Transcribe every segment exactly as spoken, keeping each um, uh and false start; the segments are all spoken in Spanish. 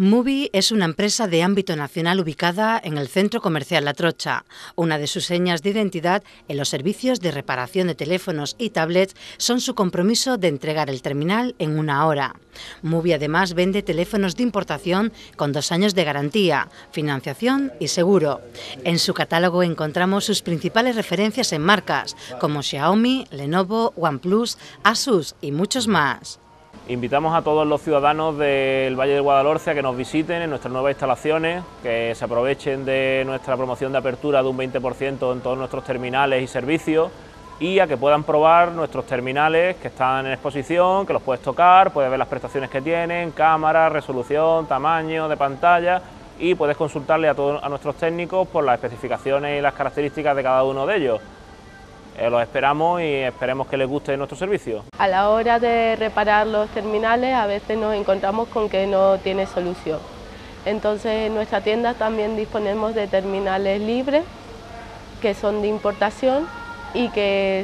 Movie es una empresa de ámbito nacional ubicada en el Centro Comercial La Trocha. Una de sus señas de identidad en los servicios de reparación de teléfonos y tablets son su compromiso de entregar el terminal en una hora. Movie además vende teléfonos de importación con dos años de garantía, financiación y seguro. En su catálogo encontramos sus principales referencias en marcas como Xiaomi, Lenovo, OnePlus, Asus y muchos más. Invitamos a todos los ciudadanos del Valle del Guadalhorce a que nos visiten en nuestras nuevas instalaciones, que se aprovechen de nuestra promoción de apertura de un veinte por ciento en todos nuestros terminales y servicios y a que puedan probar nuestros terminales que están en exposición, que los puedes tocar, puedes ver las prestaciones que tienen, cámara, resolución, tamaño de pantalla y puedes consultarle a todos a nuestros técnicos por las especificaciones y las características de cada uno de ellos. Eh, los esperamos y esperemos que les guste nuestro servicio. A la hora de reparar los terminales a veces nos encontramos con que no tiene solución. Entonces en nuestra tienda también disponemos de terminales libres que son de importación y que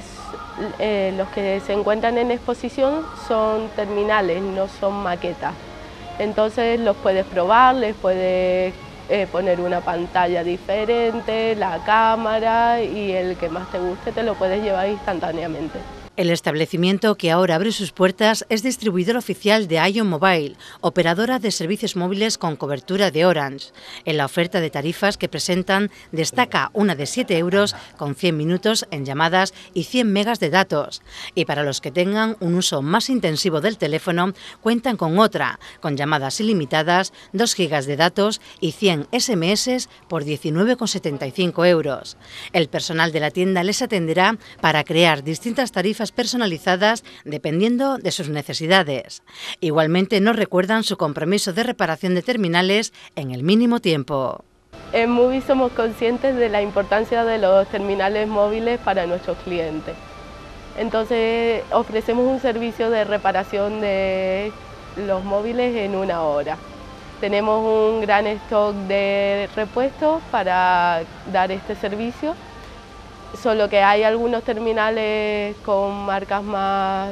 eh, los que se encuentran en exposición son terminales, no son maquetas. Entonces los puedes probar, les puedes Eh, poner una pantalla diferente, la cámara y el que más te guste te lo puedes llevar instantáneamente. El establecimiento, que ahora abre sus puertas, es distribuidor oficial de Ion Mobile, operadora de servicios móviles con cobertura de Orange. En la oferta de tarifas que presentan destaca una de siete euros con cien minutos en llamadas y cien megas de datos. Y para los que tengan un uso más intensivo del teléfono, cuentan con otra, con llamadas ilimitadas, dos gigas de datos y cien ese eme eses por diecinueve con setenta y cinco euros. El personal de la tienda les atenderá para crear distintas tarifas personalizadas dependiendo de sus necesidades. Igualmente nos recuerdan su compromiso de reparación de terminales en el mínimo tiempo. En Movie somos conscientes de la importancia de los terminales móviles para nuestros clientes. Entonces ofrecemos un servicio de reparación de los móviles en una hora. Tenemos un gran stock de repuestos para dar este servicio. Solo que hay algunos terminales con marcas más,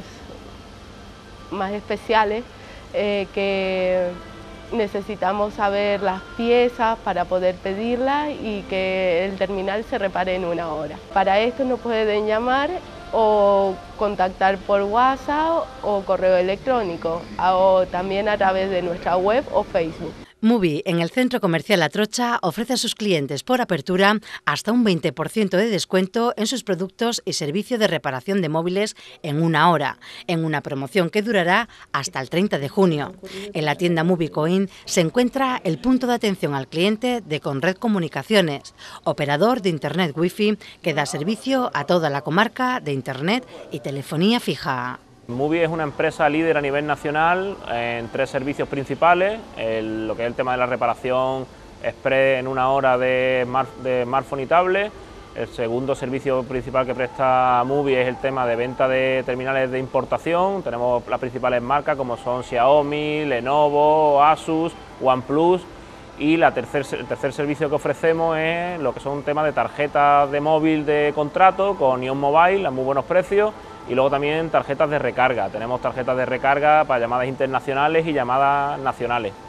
más especiales eh, que necesitamos saber las piezas para poder pedirlas y que el terminal se repare en una hora. Para esto nos pueden llamar o contactar por WhatsApp o correo electrónico o también a través de nuestra web o Facebook. Movie, en el Centro Comercial La Trocha, ofrece a sus clientes por apertura hasta un veinte por ciento de descuento en sus productos y servicio de reparación de móviles en una hora, en una promoción que durará hasta el treinta de junio. En la tienda Movie Coin se encuentra el punto de atención al cliente de Conred Comunicaciones, operador de Internet Wi-Fi que da servicio a toda la comarca de Internet y telefonía fija. Movie es una empresa líder a nivel nacional en tres servicios principales, el, lo que es el tema de la reparación express en una hora de, mar, de smartphone y tablet. El segundo servicio principal que presta Movie es el tema de venta de terminales de importación. Tenemos las principales marcas como son Xiaomi, Lenovo, Asus, OnePlus. Y la tercer, el tercer servicio que ofrecemos es lo que son temas de tarjetas de móvil de contrato con Ion Mobile a muy buenos precios. Y luego también tarjetas de recarga. Tenemos tarjetas de recarga para llamadas internacionales y llamadas nacionales.